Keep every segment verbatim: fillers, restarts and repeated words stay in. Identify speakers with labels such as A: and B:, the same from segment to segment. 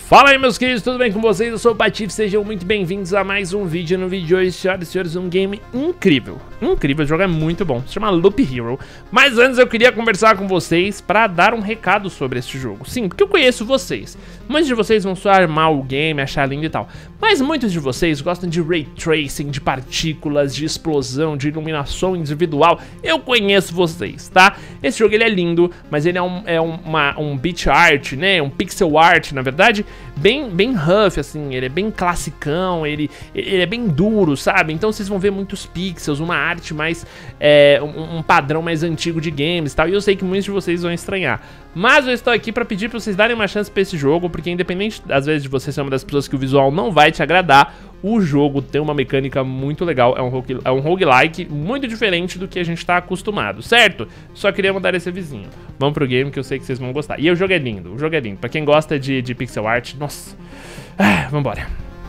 A: Fala aí, meus queridos, tudo bem com vocês? Eu sou o Patife, sejam muito bem-vindos a mais um vídeo. No vídeo de hoje, senhoras e senhores, um game incrível. Incrível, o jogo é muito bom, se chama Loop Hero. Mas antes eu queria conversar com vocês para dar um recado sobre esse jogo. Sim, porque eu conheço vocês. Muitos de vocês vão só armar o game, achar lindo e tal. Mas muitos de vocês gostam de Ray Tracing, de partículas, de explosão, de iluminação individual. Eu conheço vocês, tá? Esse jogo ele é lindo, mas ele é um, é uma, um beat art, né? Um pixel art, na verdade. Bem, bem rough, assim, ele é bem classicão, ele, ele é bem duro, sabe? Então vocês vão ver muitos pixels, uma arte mais, é, um, um padrão mais antigo de games e tal. E eu sei que muitos de vocês vão estranhar. Mas eu estou aqui pra pedir pra vocês darem uma chance pra esse jogo, porque independente, às vezes, de você ser uma das pessoas que o visual não vai te agradar, o jogo tem uma mecânica muito legal, é um, rogue, é um roguelike muito diferente do que a gente tá acostumado, certo? Só queria mandar esse avisinho. Vamos pro game que eu sei que vocês vão gostar. E o jogo é lindo, o jogo é lindo. Pra quem gosta de, de pixel art, nossa. Ah, vambora.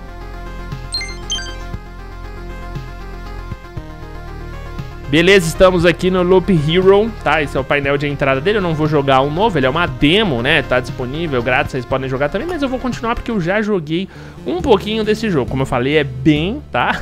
A: Beleza, estamos aqui no Loop Hero, tá? Esse é o painel de entrada dele, eu não vou jogar um novo, ele é uma demo, né? Tá disponível, grátis, vocês podem jogar também, mas eu vou continuar porque eu já joguei um pouquinho desse jogo. Como eu falei, é bem, tá?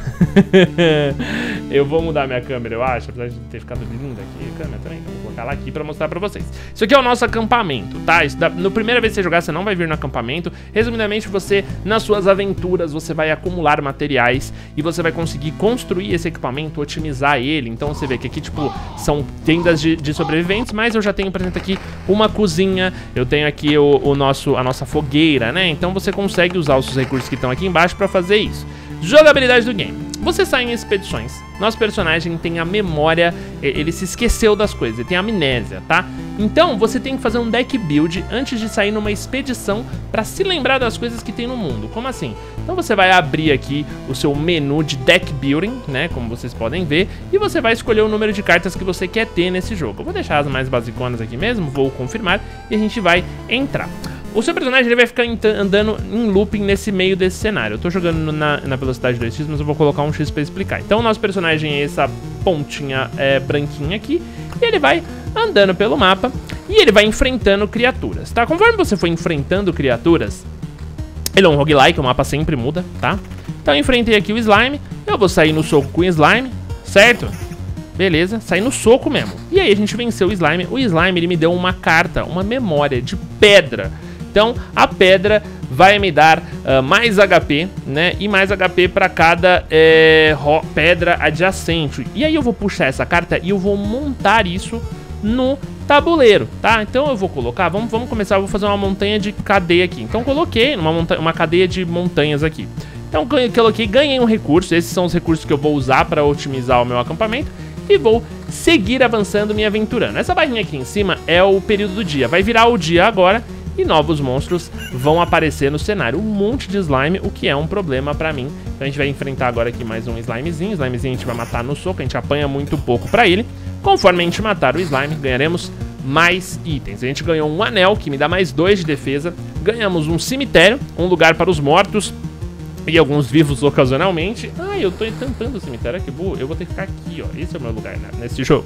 A: Eu vou mudar minha câmera, eu acho, apesar de ter ficado linda aqui a câmera também. Vou colocar ela aqui pra mostrar pra vocês. Isso aqui é o nosso acampamento, tá? Isso da, no primeira vez que você jogar, você não vai vir no acampamento. Resumidamente, você, nas suas aventuras, você vai acumular materiais e você vai conseguir construir esse equipamento, otimizar ele. Então, você vê que aqui, tipo, são tendas de, de sobreviventes, mas eu já tenho, por exemplo, aqui uma cozinha, eu tenho aqui o, o nosso, a nossa fogueira, né? Então você consegue usar os recursos que estão aqui embaixo pra fazer isso. Jogabilidade do game. Você sai em expedições. Nosso personagem tem a memória, ele se esqueceu das coisas, ele tem amnésia, tá? Então você tem que fazer um deck build antes de sair numa expedição pra se lembrar das coisas que tem no mundo. Como assim? Então você vai abrir aqui o seu menu de deck building, né? Como vocês podem ver, e você vai escolher o número de cartas que você quer ter nesse jogo. Eu vou deixar as mais basiconas aqui mesmo, vou confirmar e a gente vai entrar. O seu personagem ele vai ficar andando em looping nesse meio desse cenário. Eu tô jogando na, na velocidade dois x, mas eu vou colocar um X pra explicar. Então o nosso personagem é essa pontinha é, branquinha aqui, e ele vai andando pelo mapa e ele vai enfrentando criaturas, tá? Conforme você for enfrentando criaturas, ele é um roguelike, o mapa sempre muda, tá? Então eu enfrentei aqui o slime, eu vou sair no soco com o slime, certo? Beleza, sair no soco mesmo. E aí a gente venceu o slime. O slime ele me deu uma carta, uma memória de pedra. Então, a pedra vai me dar uh, mais H P, né? E mais H P para cada é, pedra adjacente. E aí eu vou puxar essa carta e eu vou montar isso no tabuleiro, tá? Então eu vou colocar, vamos, vamos começar, eu vou fazer uma montanha de cadeia aqui. Então coloquei uma, monta uma cadeia de montanhas aqui. Então coloquei, ganhei um recurso. Esses são os recursos que eu vou usar para otimizar o meu acampamento. E vou seguir avançando, me aventurando. Essa barrinha aqui em cima é o período do dia. Vai virar o dia agora e novos monstros vão aparecer no cenário. Um monte de slime, o que é um problema pra mim. Então a gente vai enfrentar agora aqui mais um slimezinho. Slimezinho a gente vai matar no soco, a gente apanha muito pouco pra ele. Conforme a gente matar o slime, ganharemos mais itens. A gente ganhou um anel, que me dá mais dois de defesa. Ganhamos um cemitério, um lugar para os mortos e alguns vivos ocasionalmente. Ah, eu tô tentando o cemitério, que burro. Eu vou ter que ficar aqui, ó. Esse é o meu lugar, né, nesse jogo.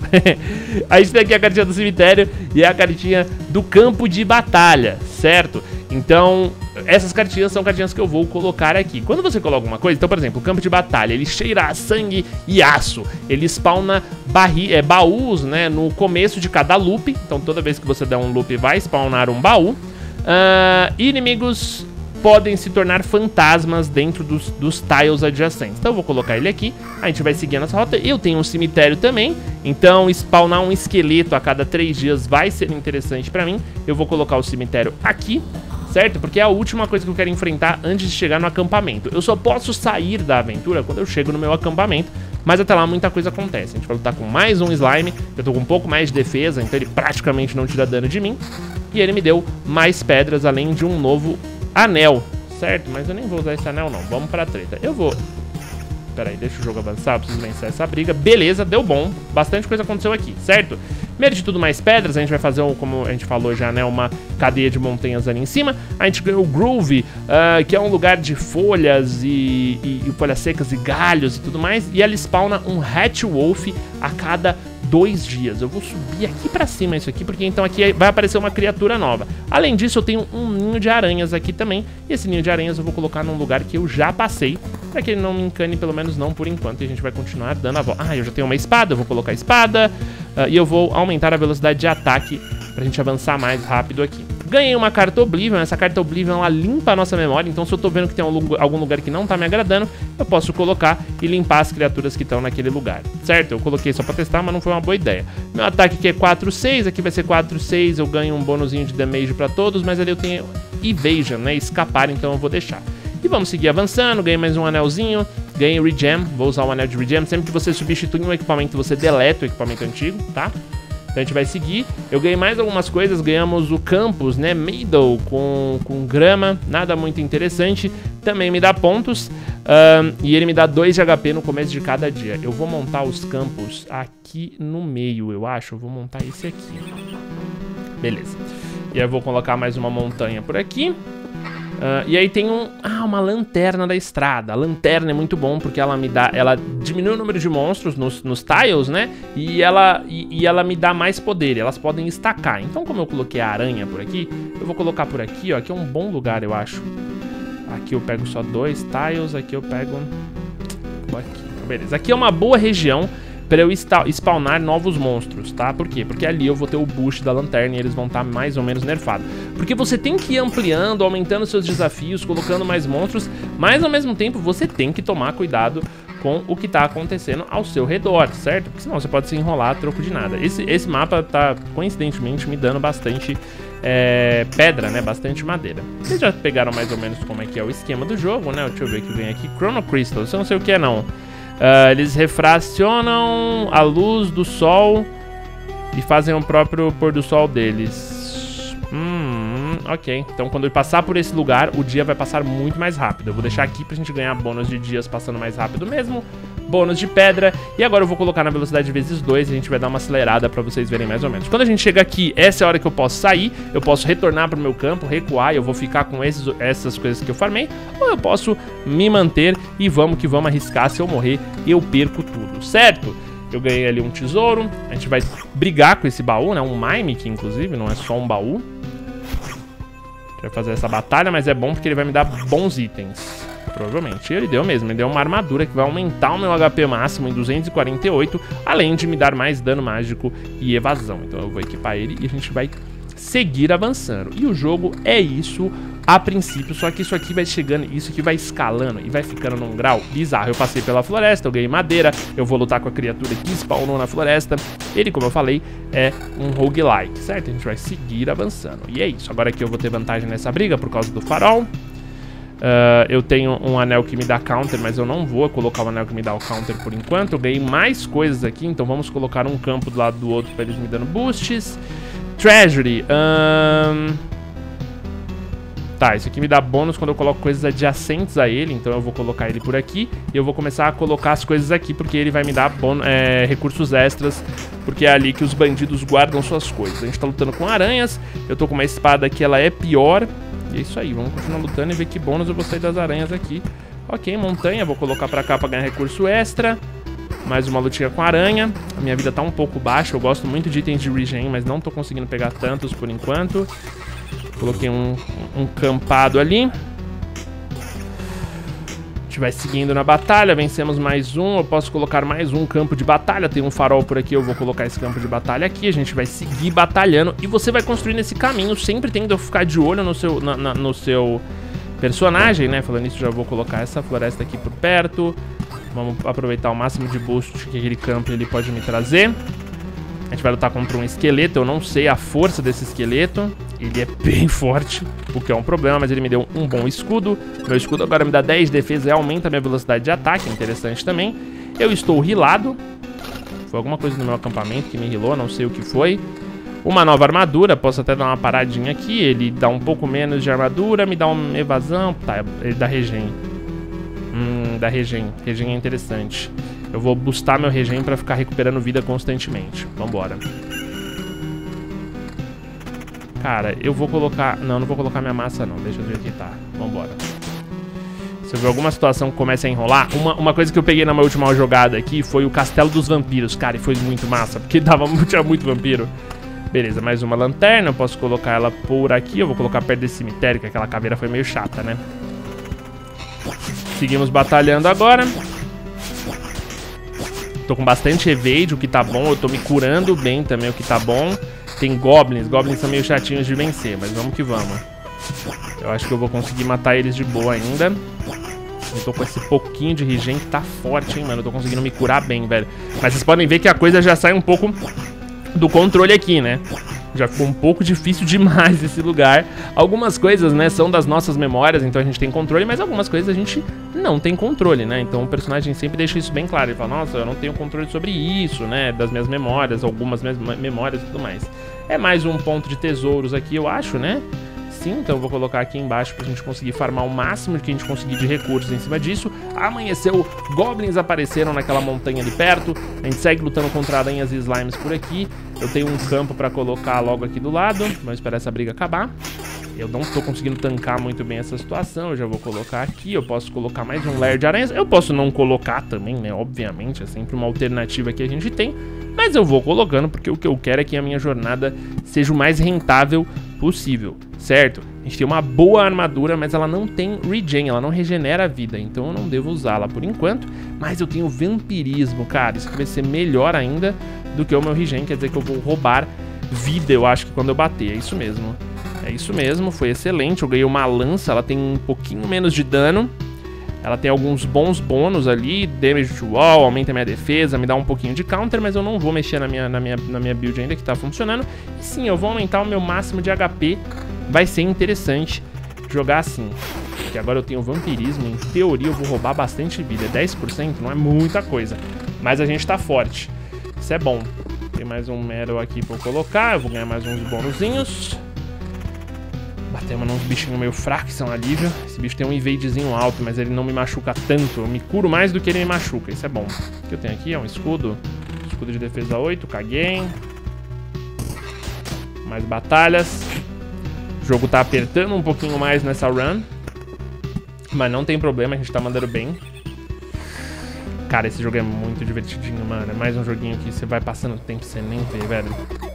A: A gente tem aqui a cartinha do cemitério e a cartinha do campo de batalha, certo? Então, essas cartinhas são cartinhas que eu vou colocar aqui. Quando você coloca alguma coisa, então, por exemplo, o campo de batalha, ele cheira a sangue e aço. Ele spawna barri é, baús, né, no começo de cada loop. Então, toda vez que você der um loop, vai spawnar um baú. Uh, inimigos podem se tornar fantasmas dentro dos, dos tiles adjacentes. Então eu vou colocar ele aqui, a gente vai seguir a nossa rota. Eu tenho um cemitério também, então spawnar um esqueleto a cada três dias vai ser interessante pra mim. Eu vou colocar o cemitério aqui, certo? Porque é a última coisa que eu quero enfrentar antes de chegar no acampamento. Eu só posso sair da aventura quando eu chego no meu acampamento, mas até lá muita coisa acontece. A gente vai lutar com mais um slime, eu tô com um pouco mais de defesa, então ele praticamente não tira dano de mim. E ele me deu mais pedras, além de um novo anel, certo? Mas eu nem vou usar esse anel não, vamos pra treta. Eu vou... Pera aí, deixa o jogo avançar, eu preciso vencer essa briga. Beleza, deu bom, bastante coisa aconteceu aqui, certo? Primeiro de tudo, mais pedras, a gente vai fazer, um, como a gente falou já, né, uma cadeia de montanhas ali em cima. A gente ganhou o Groove, uh, que é um lugar de folhas e, e, e folhas secas e galhos e tudo mais. E ela spawna um Hatch Wolf a cada dois dias. Eu vou subir aqui pra cima isso aqui, porque então aqui vai aparecer uma criatura nova. Além disso, eu tenho um ninho de aranhas aqui também. E esse ninho de aranhas eu vou colocar num lugar que eu já passei, pra que ele não me encane, pelo menos não por enquanto. E a gente vai continuar dando a volta. Ah, eu já tenho uma espada, eu vou colocar a espada. Uh, e eu vou aumentar a velocidade de ataque pra gente avançar mais rápido aqui. Ganhei uma carta Oblivion. Essa carta Oblivion, ela limpa a nossa memória. Então, se eu tô vendo que tem algum lugar que não tá me agradando, eu posso colocar e limpar as criaturas que estão naquele lugar, certo? Eu coloquei só pra testar, mas não foi uma boa ideia. Meu ataque aqui é quatro, seis. Aqui vai ser quatro, seis. Eu ganho um bônusinho de damage pra todos, mas ali eu tenho evasion, né? Escapar, então eu vou deixar. E vamos seguir avançando. Ganhei mais um anelzinho. Ganhei Regem. Vou usar o anel de Regem. Sempre que você substitui um equipamento, você deleta o equipamento antigo, tá? Então a gente vai seguir. Eu ganhei mais algumas coisas. Ganhamos o campus, né? Meadow com, com grama. Nada muito interessante. Também me dá pontos. Um, e ele me dá dois de H P no começo de cada dia. Eu vou montar os campos aqui no meio, eu acho. Eu vou montar esse aqui. Beleza. E aí eu vou colocar mais uma montanha por aqui. Uh, e aí tem um, ah, uma lanterna da estrada. A lanterna é muito bom porque ela me dá, ela diminui o número de monstros nos, nos tiles, né? E ela, e, e ela me dá mais poder. Elas podem estacar. Então, como eu coloquei a aranha por aqui, eu vou colocar por aqui, ó. Aqui é um bom lugar, eu acho. Aqui eu pego só dois tiles. Aqui eu pego... Aqui. Beleza. Aqui é uma boa região para eu spawnar novos monstros, tá? Por quê? Porque ali eu vou ter o boost da lanterna e eles vão estar mais ou menos nerfados. Porque você tem que ir ampliando, aumentando seus desafios, colocando mais monstros, mas ao mesmo tempo você tem que tomar cuidado com o que tá acontecendo ao seu redor, certo? Porque senão você pode se enrolar a troco de nada. Esse, esse mapa tá, coincidentemente, me dando bastante é, pedra, né? Bastante madeira. Vocês já pegaram mais ou menos como é que é o esquema do jogo, né? Deixa eu ver o que vem aqui. Chrono Crystal, eu não sei o que é, não. Uh, eles refracionam a luz do sol e fazem o próprio pôr do sol deles. Hum, ok. Então quando eu passar por esse lugar, o dia vai passar muito mais rápido. Eu vou deixar aqui pra gente ganhar bônus de dias passando mais rápido mesmo. Bônus de pedra. E agora eu vou colocar na velocidade vezes dois. E a gente vai dar uma acelerada pra vocês verem mais ou menos. Quando a gente chega aqui, essa é a hora que eu posso sair. Eu posso retornar pro meu campo, recuar. E eu vou ficar com esses, essas coisas que eu farmei. Ou eu posso me manter e vamos que vamos arriscar. Se eu morrer, eu perco tudo, certo? Eu ganhei ali um tesouro. A gente vai brigar com esse baú, né? Um Mimic, inclusive, não é só um baú. A gente vai fazer essa batalha, mas é bom porque ele vai me dar bons itens. Provavelmente. Ele deu mesmo. Ele deu uma armadura que vai aumentar o meu H P máximo em duzentos e quarenta e oito, além de me dar mais dano mágico e evasão. Então eu vou equipar ele e a gente vai seguir avançando. E o jogo é isso a princípio, só que isso aqui vai chegando, isso aqui vai escalando e vai ficando num grau bizarro. Eu passei pela floresta, eu ganhei madeira, eu vou lutar com a criatura que spawnou na floresta. Ele, como eu falei, é um roguelike, certo? A gente vai seguir avançando. E é isso. Agora aqui eu vou ter vantagem nessa briga por causa do farol. Uh, eu tenho um anel que me dá counter, mas eu não vou colocar o anel que me dá o counter por enquanto. Eu ganhei mais coisas aqui, então vamos colocar um campo do lado do outro para eles me dando boosts. Treasury. Um... Tá, isso aqui me dá bônus quando eu coloco coisas adjacentes a ele, então eu vou colocar ele por aqui. E eu vou começar a colocar as coisas aqui, porque ele vai me dar é, recursos extras, porque é ali que os bandidos guardam suas coisas. A gente tá lutando com aranhas, eu tô com uma espada que ela é pior. E é isso aí, vamos continuar lutando e ver que bônus eu vou sair das aranhas aqui. Ok, montanha, vou colocar pra cá pra ganhar recurso extra. Mais uma lutinha com aranha. A minha vida tá um pouco baixa, eu gosto muito de itens de regen, mas não tô conseguindo pegar tantos por enquanto. Coloquei um, um campado ali. A gente vai seguindo na batalha, vencemos mais um. Eu posso colocar mais um campo de batalha. Tem um farol por aqui, eu vou colocar esse campo de batalha aqui. A gente vai seguir batalhando e você vai construindo esse caminho, sempre tendo que ficar de olho no seu, na, na, no seu personagem, né? Falando isso, já vou colocar essa floresta aqui por perto. Vamos aproveitar o máximo de boost que aquele campo ele pode me trazer. A gente vai lutar contra um esqueleto. Eu não sei a força desse esqueleto. Ele é bem forte, o que é um problema, mas ele me deu um bom escudo. Meu escudo agora me dá dez de defesa e aumenta a minha velocidade de ataque, interessante também. Eu estou healado. Foi alguma coisa no meu acampamento que me healou, não sei o que foi. Uma nova armadura, posso até dar uma paradinha aqui. Ele dá um pouco menos de armadura, me dá uma evasão. Tá, ele dá regen. Hum, dá regen. Regen é interessante. Eu vou boostar meu regen pra ficar recuperando vida constantemente. Vambora. Cara, eu vou colocar... Não, não vou colocar minha massa não. Deixa eu ver aqui, tá. Vambora. Se Se eu ver alguma situação que comece a enrolar, uma, uma coisa que eu peguei na minha última jogada aqui foi o Castelo dos Vampiros, cara, e foi muito massa, porque dava, tinha muito vampiro. Beleza, mais uma lanterna, eu posso colocar ela por aqui, eu vou colocar perto desse cemitério, que aquela caveira foi meio chata, né? Seguimos batalhando agora. Tô com bastante evade, o que tá bom, eu tô me curando bem também, o que tá bom. Tem goblins, goblins são meio chatinhos de vencer, mas vamos que vamos. Eu acho que eu vou conseguir matar eles de boa ainda. Eu tô com esse pouquinho de regen que tá forte, hein, mano. Eu tô conseguindo me curar bem, velho. Mas vocês podem ver que a coisa já sai um pouco do controle aqui, né? Já ficou um pouco difícil demais esse lugar. Algumas coisas, né, são das nossas memórias, então a gente tem controle, mas algumas coisas a gente não tem controle, né? Então o personagem sempre deixa isso bem claro. Ele fala, nossa, eu não tenho controle sobre isso, né? Das minhas memórias, algumas memórias e tudo mais. É mais um ponto de tesouros aqui, eu acho, né? Sim, então eu vou colocar aqui embaixo pra gente conseguir farmar o máximo que a gente conseguir de recursos em cima disso. Amanheceu, goblins apareceram naquela montanha ali perto. A gente segue lutando contra aranhas e slimes por aqui. Eu tenho um campo pra colocar logo aqui do lado. Vamos esperar essa briga acabar. Eu não tô conseguindo tancar muito bem essa situação. Eu já vou colocar aqui. Eu posso colocar mais um layer de aranhas. Eu posso não colocar também, né? Obviamente, é sempre uma alternativa que a gente tem. Mas eu vou colocando porque o que eu quero é que a minha jornada seja o mais rentável possível, certo? A gente tem uma boa armadura, mas ela não tem regen, ela não regenera a vida, então eu não devo usá-la por enquanto. Mas eu tenho vampirismo, cara, isso aqui vai ser melhor ainda do que o meu regen, quer dizer que eu vou roubar vida, eu acho que quando eu bater, é isso mesmo. É isso mesmo, foi excelente, eu ganhei uma lança, ela tem um pouquinho menos de dano. Ela tem alguns bons bônus ali, damage to wall, aumenta a minha defesa, me dá um pouquinho de counter, mas eu não vou mexer na minha, na minha, na minha build ainda que tá funcionando. E sim, eu vou aumentar o meu máximo de H P, vai ser interessante jogar assim. Porque agora eu tenho vampirismo, em teoria eu vou roubar bastante vida, dez por cento não é muita coisa, mas a gente tá forte, isso é bom. Tem mais um Metal aqui pra eu colocar, eu vou ganhar mais uns bonuzinhos. Batemos uns bichinhos meio fracos, são alívio. Esse bicho tem um evadezinho alto, mas ele não me machuca tanto. Eu me curo mais do que ele me machuca, isso é bom. O que eu tenho aqui é um escudo. Escudo de defesa oito, caguei. Mais batalhas. O jogo tá apertando um pouquinho mais nessa run. Mas não tem problema, a gente tá mandando bem. Cara, esse jogo é muito divertidinho, mano. É mais um joguinho que você vai passando o tempo e você nem vê, velho.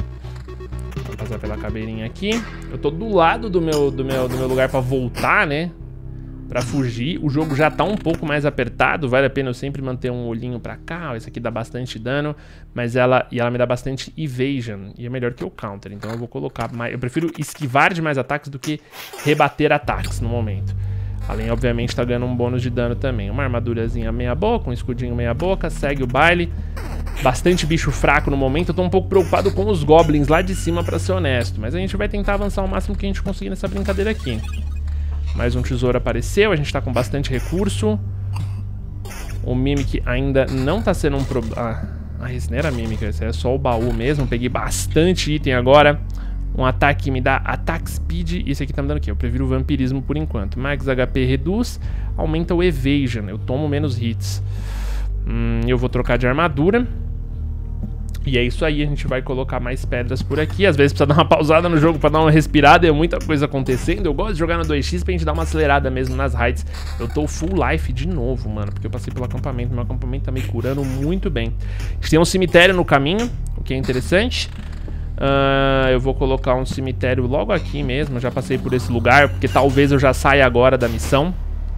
A: Vou passar pela caveirinha aqui. Eu tô do lado do meu, do meu, do meu lugar pra voltar, né? Pra fugir. O jogo já tá um pouco mais apertado. Vale a pena eu sempre manter um olhinho pra cá. Esse aqui dá bastante dano. Mas ela, e ela me dá bastante evasion. E é melhor que o counter. Então eu vou colocar mais... Eu prefiro esquivar de mais ataques do que rebater ataques no momento. Além, obviamente, tá ganhando um bônus de dano também. Uma armadurazinha meia boca, um escudinho meia boca. Segue o baile. Bastante bicho fraco no momento. Eu tô um pouco preocupado com os goblins lá de cima, pra ser honesto. Mas a gente vai tentar avançar o máximo que a gente conseguir nessa brincadeira aqui. Mais um tesouro apareceu. A gente tá com bastante recurso. O Mimic ainda não tá sendo um problema. Ah, esse não era Mimic. Esse é só o baú mesmo. Peguei bastante item agora. Um ataque que me dá attack speed. Esse aqui tá me dando o quê? Eu prefiro o vampirismo por enquanto. Max H P reduz. Aumenta o evasion. Eu tomo menos hits. Hum, eu vou trocar de armadura. E é isso aí, a gente vai colocar mais pedras por aqui. Às vezes precisa dar uma pausada no jogo pra dar uma respirada. É muita coisa acontecendo. Eu gosto de jogar no dois x pra gente dar uma acelerada mesmo nas raids. Eu tô full life de novo, mano, porque eu passei pelo acampamento. Meu acampamento tá me curando muito bem. A gente tem um cemitério no caminho, o que é interessante. Uh, eu vou colocar um cemitério logo aqui mesmo. Eu já passei por esse lugar, porque talvez eu já saia agora da missão.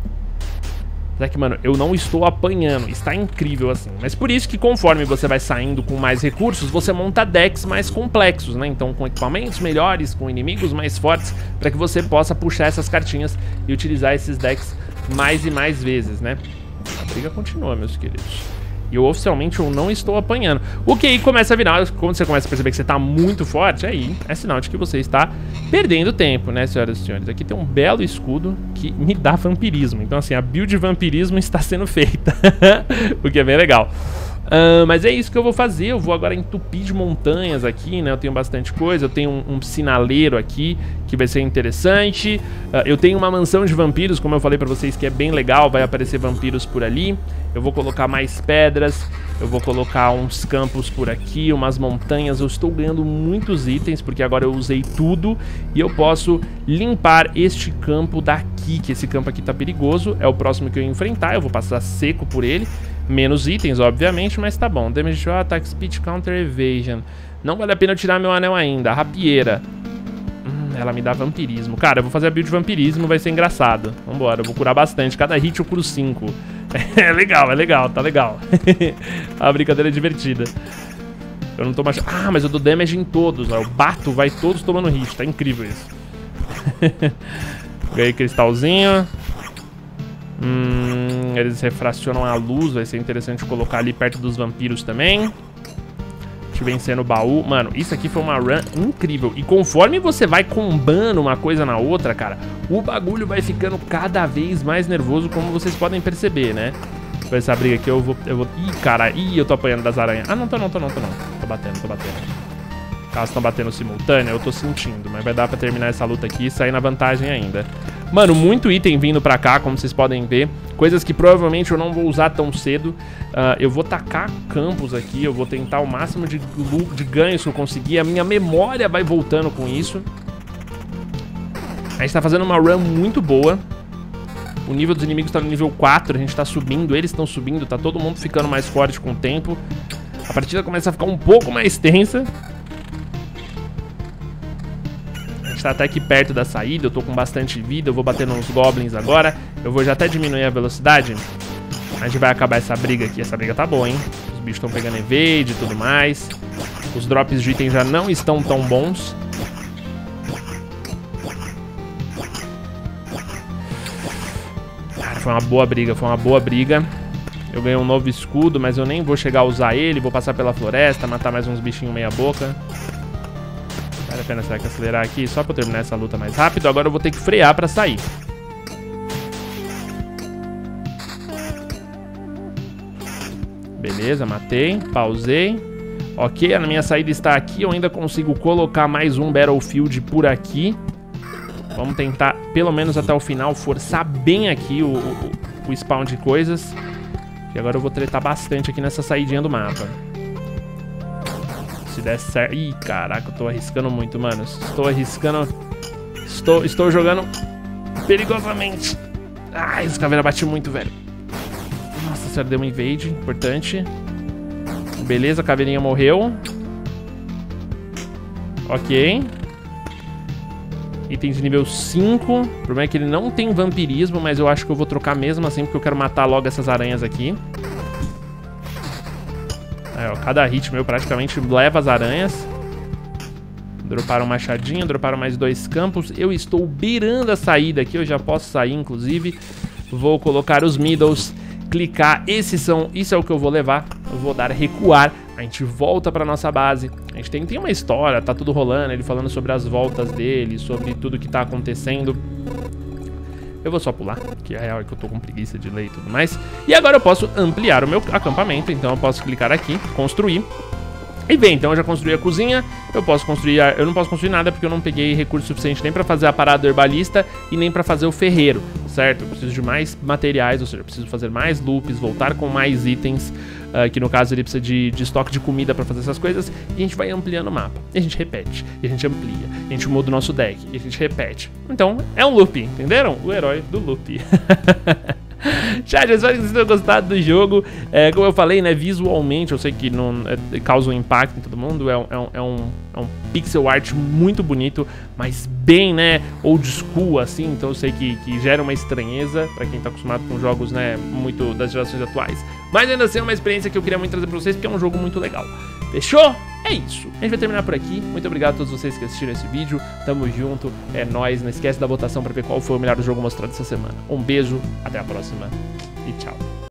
A: Só que, mano, eu não estou apanhando. Está incrível assim. Mas por isso que conforme você vai saindo com mais recursos, você monta decks mais complexos, né? Então com equipamentos melhores, com inimigos mais fortes, para que você possa puxar essas cartinhas e utilizar esses decks mais e mais vezes, né? A briga continua, meus queridos. E eu oficialmente eu não estou apanhando. O que aí começa a virar, quando você começa a perceber que você está muito forte, aí é sinal de que você está perdendo tempo, né, senhoras e senhores? Aqui tem um belo escudo que me dá vampirismo. Então, assim, a build de vampirismo está sendo feita. O que é bem legal. Uh, mas é isso que eu vou fazer. Eu vou agora entupir de montanhas aqui, né? Eu tenho bastante coisa. Eu tenho um, um sinaleiro aqui que vai ser interessante. uh, Eu tenho uma mansão de vampiros, como eu falei pra vocês, que é bem legal. Vai aparecer vampiros por ali. Eu vou colocar mais pedras. Eu vou colocar uns campos por aqui, umas montanhas. Eu estou ganhando muitos itens, porque agora eu usei tudo. E eu posso limpar este campo daqui, que esse campo aqui tá perigoso. É o próximo que eu ia enfrentar. Eu vou passar seco por ele. Menos itens, obviamente, mas tá bom. Damage to attack, speed, counter, evasion. Não vale a pena eu tirar meu anel ainda. A rapieira. Hum, ela me dá vampirismo. Cara, eu vou fazer a build de vampirismo, vai ser engraçado. Vambora, eu vou curar bastante. Cada hit eu curo cinco. É legal, é legal, tá legal. A brincadeira é divertida. Eu não tô mais... Ah, mas eu dou damage em todos. Ó. Eu bato, vai todos tomando hit. Tá incrível isso. Ganhei cristalzinho. Hum, eles refracionam a luz. Vai ser interessante colocar ali perto dos vampiros também. Te vencer no baú. Mano, isso aqui foi uma run incrível. E conforme você vai combando uma coisa na outra, cara, o bagulho vai ficando cada vez mais nervoso, como vocês podem perceber, né? Por essa briga aqui eu vou... Eu vou... Ih, cara, ih, eu tô apanhando das aranhas. Ah, não tô não, tô não, tô não. Tô batendo, tô batendo. Elas estão batendo simultâneo, eu tô sentindo. Mas vai dar pra terminar essa luta aqui e sair na vantagem ainda. Mano, muito item vindo pra cá, como vocês podem ver. Coisas que provavelmente eu não vou usar tão cedo. uh, Eu vou tacar campos aqui. Eu vou tentar o máximo de, de ganhos que eu conseguir. A minha memória vai voltando com isso. A gente tá fazendo uma run muito boa. O nível dos inimigos tá no nível quatro. A gente tá subindo, eles estão subindo. Tá todo mundo ficando mais forte com o tempo. A partida começa a ficar um pouco mais tensa. Tá até aqui perto da saída, eu tô com bastante vida. Eu vou bater nos goblins agora. Eu vou já até diminuir a velocidade. A gente vai acabar essa briga aqui. Essa briga tá boa, hein? Os bichos estão pegando evade e tudo mais. Os drops de item já não estão tão bons. Cara, foi uma boa briga, foi uma boa briga. Eu ganhei um novo escudo, mas eu nem vou chegar a usar ele. Vou passar pela floresta, matar mais uns bichinhos meia boca. Vale a pena, será que acelerar aqui? Só pra eu terminar essa luta mais rápido. Agora eu vou ter que frear pra sair. Beleza, matei. Pausei. Ok, a minha saída está aqui. Eu ainda consigo colocar mais um Battlefield por aqui. Vamos tentar, pelo menos até o final, forçar bem aqui o, o, o spawn de coisas. E agora eu vou tretar bastante aqui nessa saidinha do mapa. Se der certo... Ih, caraca, eu tô arriscando muito, mano. Estou arriscando... Estou, estou jogando perigosamente. Ai, esse caveira bate muito, velho. Nossa senhora, deu um invade. Importante. Beleza, a caveirinha morreu. Ok. Item de nível cinco. O problema é que ele não tem vampirismo, mas eu acho que eu vou trocar mesmo assim, porque eu quero matar logo essas aranhas aqui. Aí, ó, cada hit meu praticamente leva as aranhas. Droparam um machadinho, droparam mais dois campos. Eu estou beirando a saída aqui, eu já posso sair, inclusive. Vou colocar os middles, clicar. Esses são, isso é o que eu vou levar. Eu vou dar recuar. A gente volta pra nossa base. A gente tem, tem uma história, tá tudo rolando. Ele falando sobre as voltas dele, sobre tudo que tá acontecendo. Eu vou só pular, que a real é que eu tô com preguiça de ler e tudo mais. E agora eu posso ampliar o meu acampamento. Então eu posso clicar aqui, construir. E bem, então eu já construí a cozinha. Eu posso construir, a... eu não posso construir nada porque eu não peguei recurso suficiente nem pra fazer a parada herbalista e nem pra fazer o ferreiro, certo? Eu preciso de mais materiais, ou seja, eu preciso fazer mais loops, voltar com mais itens. Uh, que no caso ele precisa de, de estoque de comida pra fazer essas coisas. E a gente vai ampliando o mapa. E a gente repete, e a gente amplia, e a gente muda o nosso deck, e a gente repete. Então é um loop, entenderam? O herói do loop. Chat, eu espero que vocês tenham gostado do jogo. É, como eu falei, né, visualmente eu sei que não é, causa um impacto em todo mundo. É um, é, um, é, um, é um pixel art muito bonito, mas bem, né, old school assim. Então eu sei que, que gera uma estranheza pra quem tá acostumado com jogos, né, muito das gerações atuais. Mas ainda assim é uma experiência que eu queria muito trazer pra vocês, porque é um jogo muito legal. Fechou? É isso. A gente vai terminar por aqui. Muito obrigado a todos vocês que assistiram esse vídeo. Tamo junto. É nóis. Não esquece da votação pra ver qual foi o melhor jogo mostrado essa semana. Um beijo, até a próxima e tchau.